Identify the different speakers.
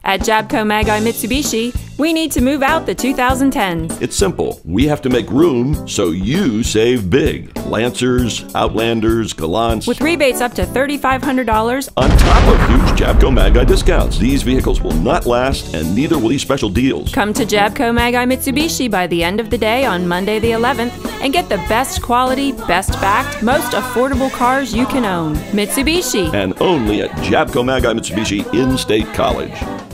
Speaker 1: At Jabco Maggi Mitsubishi, we need to move out the 2010s.
Speaker 2: It's simple. We have to make room so you save big. Lancers, Outlanders, Gallants.
Speaker 1: With rebates up to $3,500
Speaker 2: on top of huge Jabco Maggi discounts. These vehicles will not last, and neither will these special deals.
Speaker 1: Come to Jabco Maggi Mitsubishi by the end of the day on Monday the 11th and get the best quality, best backed, most affordable cars you can own. Mitsubishi.
Speaker 2: And only at Jabco Maggi Mitsubishi in State College.